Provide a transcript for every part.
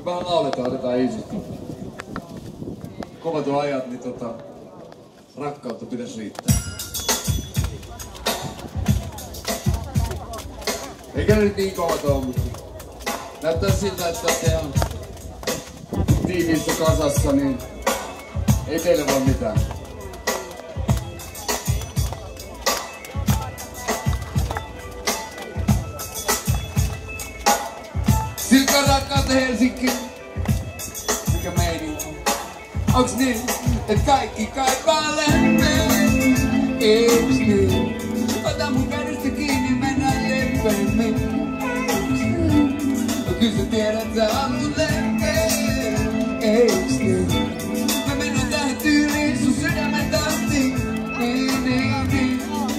Vähän lauletaan, otetaan iisisti. Kovat on ajat, niin rakkautta pitäisi riittää. Eikä ne nyt niin kovat oo, mutta näyttää siltä, että olette ihan tiiviissä kasassa, niin ei teille voi mitään. Silkka rakkautta Helsinki, mikä meininki? Onks niin, et kaikki kaipaa lempeä? Eiks niin? Ota mun kädestä kiinni, mennään lempeämmin. Kyllä sä tiedät, sä haluut lempeä. Eiks niin? Me mennään tähän tyyliin sun sydämen tahtiin. Niin.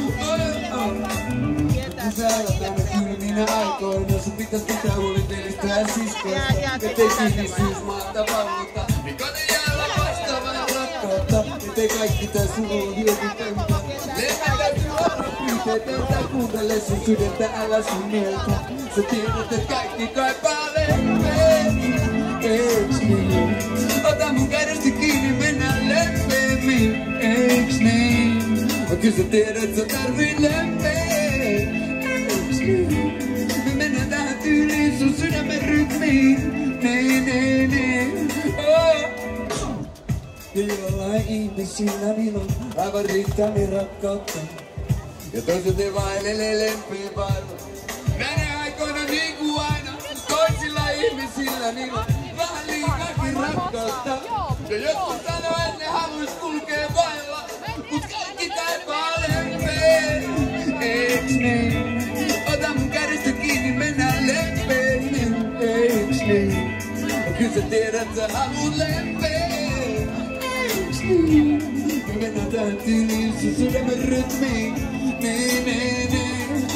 Sä elät aina kylminä aikoina. Sun pitäis pitää huoli velistä ja siskoista. Ettei sinisyys maata valvota. Niin kotijäällä vastaavaa rakkautta. Ettei kaikki tää sulla hyödytöntä. Lempää täytyy olla pyyteetöntä. Kuuntele sun sydäntä, älä sun mieltä. Sä tiedät, et kaikki kaipaa lempeä. Eiks niin? Ota mun kädestä kiinni, mennään lempeämmin. Eiks niin? Kyllä sä tiedät, sä tarvit lempeä. Me mennään tähän tyyliin sun sydämen rytmiin. Niin. Ja jollain ihmisillä niillä on aivan riittäni rakkautta. Ja toiset ei vaan elelee lempeä vailla. Näinä aikoina niin kuin aina. Toisilla ihmisillä niillä on vähän liikaakin rakkautta. Ja jotkut sanoo, et ne haluis kulkee vailla. Mut kaikki kaipaa lempeä. Eiks niin? Ota mun kädestä kiinni, mennään lempeämmin. Eiks niin? Kyllä sä tiedät, sä haluut lempeä. Eiks niin? Me mennään tähän tyyliin sun sydämen rytmiin. Niin.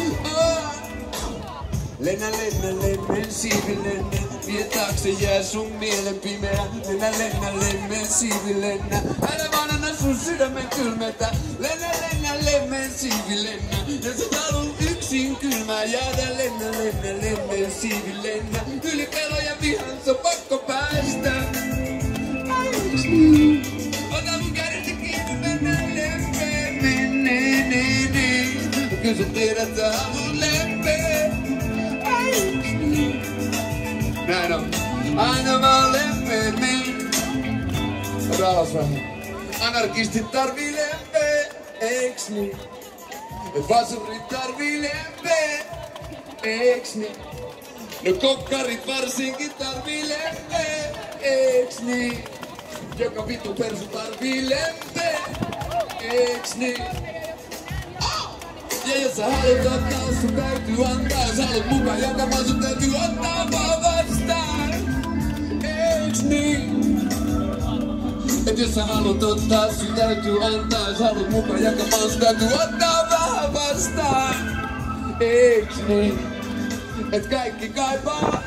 Lennä, siivi lennä. Vie taakse jää sun mielen pimeä. Lennä, siivi lennä. Älä vaan anna sun sydämen kylmetä. Lennä, siivi lennä. Jos et haluu yksin kylmää jäädä. Lennä, siivi lennä. Yli pelon ja vihan se on pakko päästä. Eiks niin? Ota mun kädestä kiinni, mennään lempeämmin. Niin. Kyllä sä tiedät, sä haluut lempeä. Eiks niin? Näin on. Aina vaan lempeämmin. Ota alas vähän. Anarkistit tarvii lempeä. Eiks niin? Vasurit tarvii lempeä. Eiks niin? No kokkarit varsinkin tarvii lempeä. Eiks niin? Joka vittu persu tarvii lempeä. Eiks niin? Ja jos sä haluut ottaa, sun täytyy antaa. Jos haluut mukaan jakamaan, sun täytyy ottaa vaan vastaan. Eiks niin? Et jos sä haluut ottaa, sun täytyy antaa. Jos haluut mukaan jakamaan, sun täytyy ottaa vähän vastaan. Eiks niin? Et kaikki kaipaa.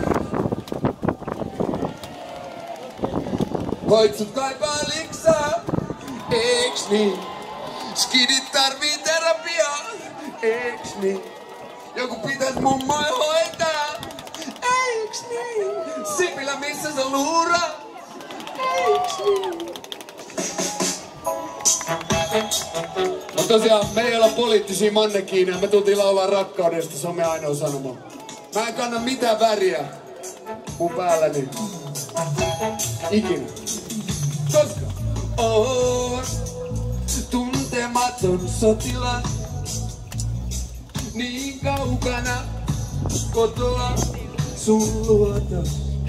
Hoitsut kaipaa liksaa. Eiks niin? Skidit tarvii terapiaa. Eiks niin? Joku pitäis mummoja hoitaa. Eiks niin? Sipilä missä sä luuraa? Eiks niin? No tosiaan, me ei olla poliittisia mannekiineja. Me tultiin laulaa rakkaudesta, se on meidän ainoa sanoma. Mä en kanna mitään väriä mun päälläni. Ikinä. Koska oon tuntematon sotilas. Niin kaukana kotoa sun luota.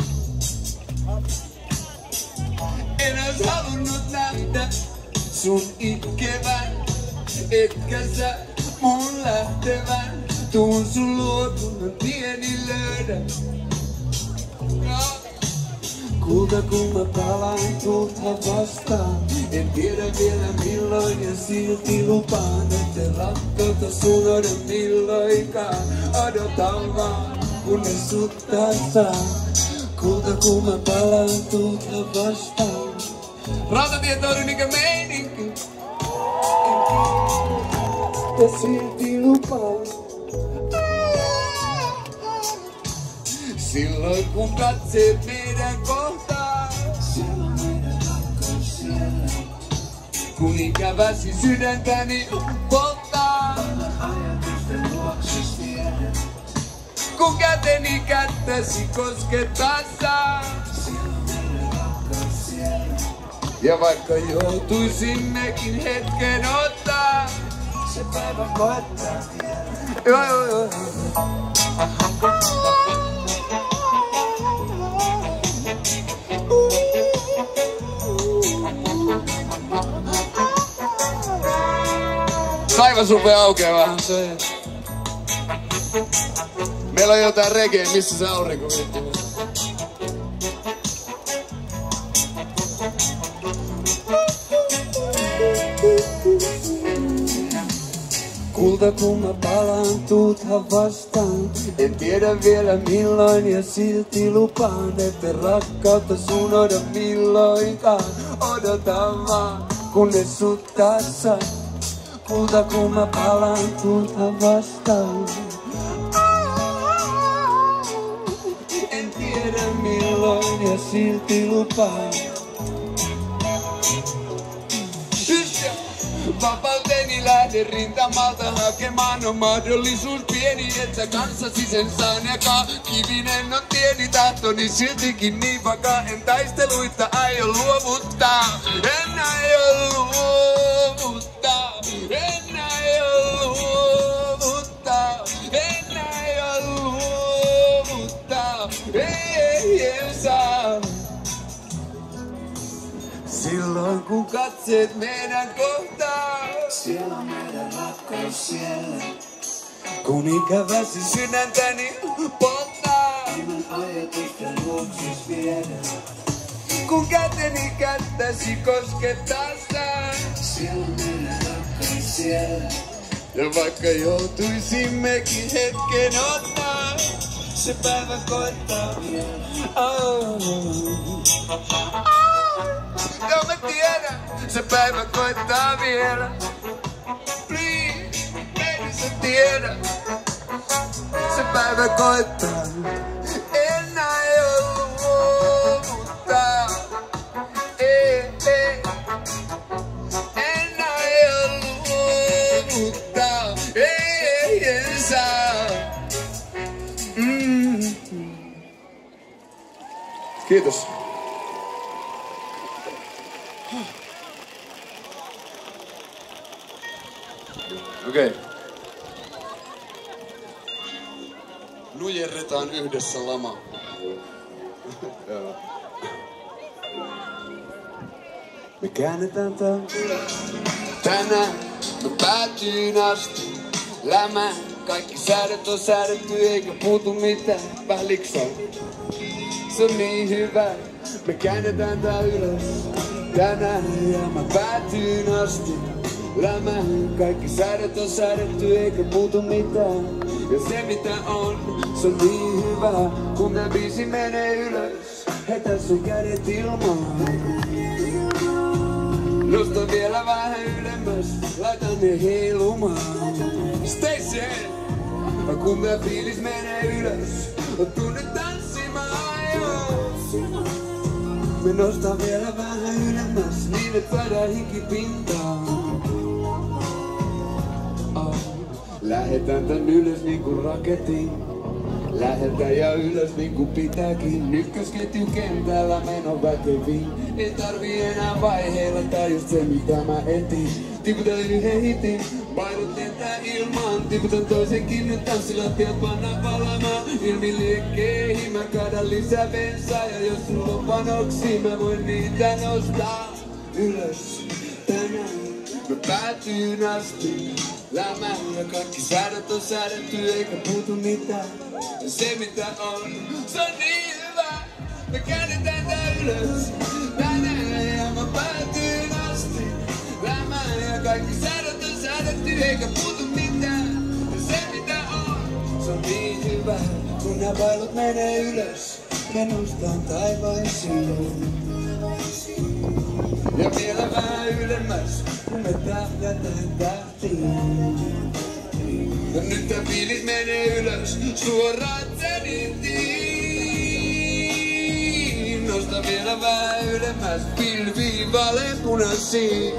En ois halunnut nähdä sun itkevän. Etkä sä mun lähtevän. Tuun sun luo, kun on tieni löydä. Kulta kun mä palaan tulta vastaan. En tiedä vielä milloin ja silti lupaan. Etten rakkautta sun odon milloinkaan. Odotan vaan kunnes sut taas saan. Kulta kun mä palaan tulta vastaan. Rautatietoinen mikä meininki. Ja silti lupaan. Silloin kun katseet meidän kohtaa, Siellä on meidän rakkaus siellä. kun ikäväsi sydäntäni polttaa. Ajatusten luokses viedä. Kun käteni kättäsi koskettaessa. Siellä on meidän rakkaus siellä. Ja vaikka joutuisimmekin hetken ottaa, Se päivä koettaa vielä. joo. Taivas rupeaa aukeaa vähän. Meillä on jotain reggae, missä se aurinko viittii. Kulta kun mä palaan, tuuthan vastaan. En tiedä vielä milloin ja silti lupaan, että rakkautta sun oda milloinkaan. Odotan vaan, kunnes sut taas saan. Kulta kun mä palaan, tuuthan vastaan. En tiedä milloin ja silti lupaan. Vapauteni lähden rintamalta hakemaan, on mahdollisuus pieni, et sä kanssasi sen saan jakaa. Kivinen on tieni tahtoni, siltikin niin vakaa. En taisteluita aio luovuttaa, en aio luovuttaa, en aio luovuttaa, en aio luovuttaa, ei saa. Silloin kun katseet meidän kohtaa, Siellä on meidän rakkaus siellä. kun ikäväsi sydäntäni polttaa. Ilman ajatusten luokses viedä. Kun käteni kättäsi koskettaessa. Siellä on meidän rakkaus siellä. Ja vaikka joutuisimmekin hetken ottaa, Se päivä koettaa vielä. Joo mä tiedän, se päivä koittaa vielä. Please, baby sä tiedät, se päivä koittaa. En aio luovuttaa, ei. En aio luovuttaa, ei en saa. Kiitos. Okei. Nujerretaan yhdessä lama. Me käännetään tää tänään, me päätyyn asti. Lämään, kaikki säädöt on säädetty eikä puutu mitään. Vähän liksaa. Se on niin hyvä, me käännetään tää ylös tänään ja mä päätyyn asti. Lämään, kaikki säädöt on säädetty eikä puutu mitään. Ja se mitä on, se on niin hyvä, kun tää biisi menee ylös. Heitä sun kädet ilmaan. Nosta vielä vähän ylemmäs, laita ne heilumaan. Stay safe, kun tää fiilis menee ylös. Tuu nyt tanssimaan, joo. Me nostaa vielä vähän ylemmäs, niin et saadaan hiki pintaan. Lähetään tän ylös niinku raketin. Läheltä ja ylös niinku pitääkin. Ykkösketju kentällä meno väkevin. Ei tarvii enää vaiheilla tää just se mitä mä etin. Tiputan yhden hitin, painut lentää ilmaan. Tiputan toisenkin nyt tanssilattiat pannaan palamaan. Ilmi liekkeihin mä kaadan lisää bensaa. Ja jos sulla on panoksia mä voin niitä nostaa ylös tänään. Mä päätyyn asti lämään ja kaikki säädöt on säädetty eikä puutu mitään. Ja se mitä on, se on niin hyvä. Me käännetään tää ylös tänään ja mä päätyyn asti lämään ja kaikki säädöt on säädetty eikä puutu mitään. Ja se mitä on, se on niin hyvä. Kun nää pallot menee ylös, me nostaan taivaisiin. Ja vielä vähän ylemmäs, kun me tähdätään tähtiin. Ja nyt tää fiilis menee ylös, suoraan zenitiin. vielä vähän ylemmäs pilviin vaaleanpunaisiin.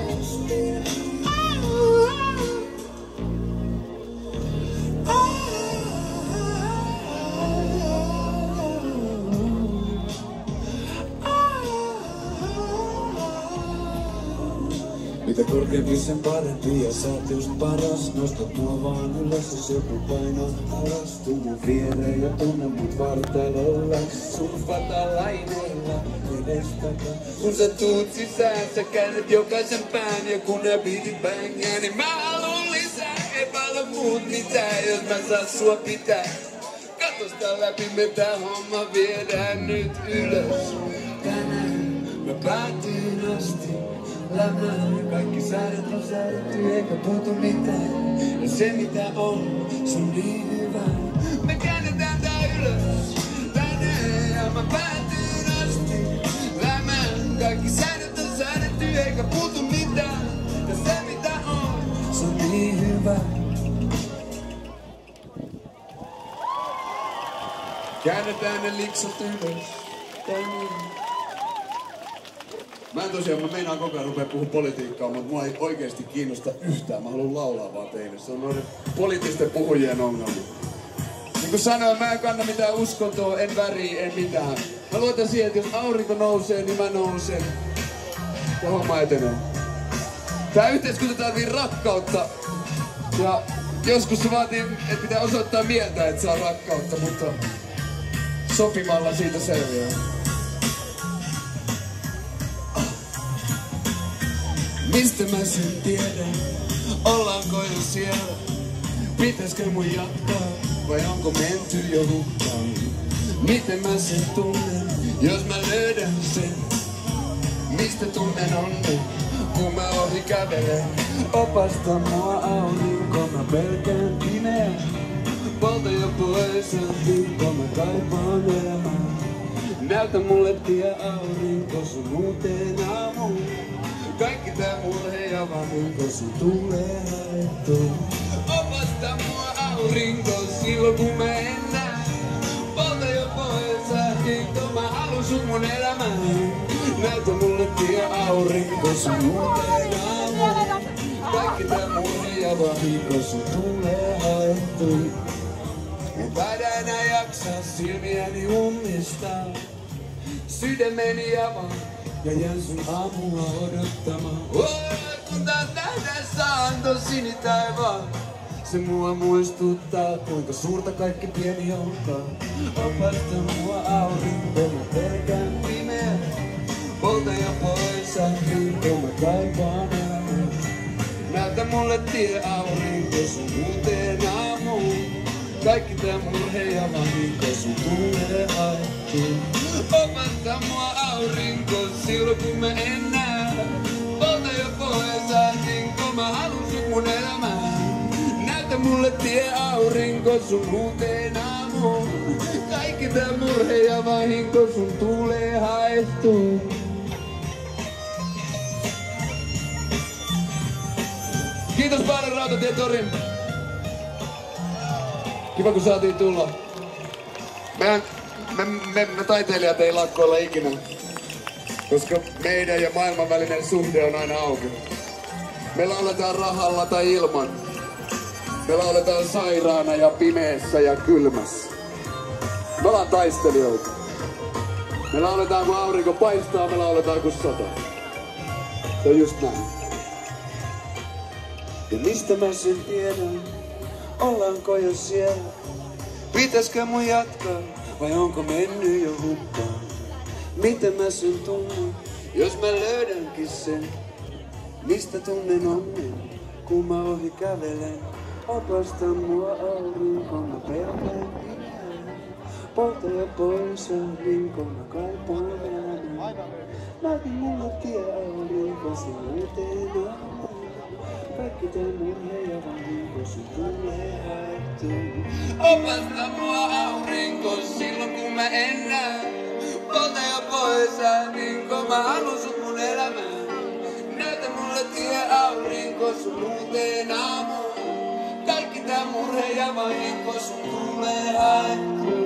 Mitä korkeampi sen parempi ja sä oot just paras. Nostat mua vaan ylös, jos joku painaa alas. Tuu mun viereen ja tunne mut vartalolla. Surfata laineilla edestakaan. Kun sä tuut sisään, sä käännät jokaisen pään. Ja kun nää biitit bängää, niin mä haluun lisää. Epäile muut mitään, jos mä saan sua pitää. Katosta läpi me tää homma viedään nyt ylös. Tänään mä päätin asti. Lämään, kaikki säädöt on säädetty eikä puutu mitään. Ja se mitä on, se on niin hyvä. Me käännetään tää ylös tänään ja mä päätyin asti. Lämään, kaikki säädöt on säädetty eikä puutu mitään. Ja se mitä on, se on niin hyvä. Käännetään ne liksut ylös tänään. Mä meinaan koko ajan rupea puhua politiikkaa, mutta mua ei oikeesti kiinnosta yhtään. Mä haluan laulaa vaan teille. Se on noiden poliittisten puhujien ongelma. Niin kuin sanoin, mä en kanna mitään uskontoa, en väriä, en mitään. Mä luotan siihen, että jos aurinko nousee, niin mä nousen. Ja homma etenee. Tää yhteiskunta tarvii rakkautta. Ja joskus se vaatii, että pitää osoittaa mieltä, että saa rakkautta, mutta sopimalla siitä selviää. Mistä mä sen tiedän? Ollaanko jo siellä? Pitäisikö mun jatkaa? Vai onko menty jo hukkaan? Miten mä sen tunnen? Jos mä löydän sen. Mistä tunnen onnen? Kun mä ohi kävelen. Opasta mua aurinko, mä pelkään pimeä. Polta jo pois viikko, mä kaipaan elämää. Näytä mulle tie aurinko, sun uuteen aamuun. Kaikki tää murhe ja vahinko, sun tulee haettu. Opasta mua aurinko silloin kun mä en näe. Polta jo pois sähkinko, mä halun sun mun elämään. Näytä mulle tie aurinko, sun uuteen aamuun. Kaikki tää murhe ja vahinko, sun tulee haettu. En taida enää jaksaa silmiäni ummistaa. Sydämeni avaa. Ja jään sun aamua odottamaan. Kun taas nähdään saanto sinitaivaan. Se mua muistuttaa, kuinka suurta kaikki pieni onkaan. Opasta mua aurinko, mä pelkään pimeä. Polta jo pois sähkinko, mä kaipaan elämää. Näytä mulle tie aurinko, sun uuteen aamuun. Kaikki tää murhe ja vahinko, sun tulee haettuun. Opasta mua aurinko silloin kun mä en näe. Polta jo pois sähkinko, mä halun sun mun elämään. Näytä mulle tie aurinko sun uuteen aamuun. Kaikki tää murhe ja vahinko, sun tulee haettuun. Kiitos paljon Rautatietorin. Kiva kun saatiin tulla. Me taiteilijat ei lakkoilla ikinä, koska meidän ja maailman välinen suhde on aina auki. Me lauletaan rahalla tai ilman. Me lauletaan sairaana ja pimeässä ja kylmässä. Me ollaan taistelijoita. Me lauletaan kun aurinko paistaa, me lauletaan kun sataa. Se on just näin. Ja mistä mä sen tiedän? Ollaanko jo siellä? Pitäisikö mun jatkaa? Vai onko mennyt jo hukkaan? Miten mä sen tunnen? Jos mä löydänkin sen. Mistä tunnen onnen? Kun mä ohi kävelen. Opasta mua aurinko, mä pelkään pimeää. Polta jo pois aurinko, mä kaipaan elämää. Näytä mulle tie aurinko, sun uuteen aamuun. Kaikki tää murhe ja vahinko, sun tulee haettuun. Opasta mua aurinko silloin kun mä en näe. Polta jo pois aurinko, mä halun sut mun elämään. Näytä mulle tie aurinko, sun uuteen aamuun. Kaikki tää murhe ja vahinko, sun tulee haettuun.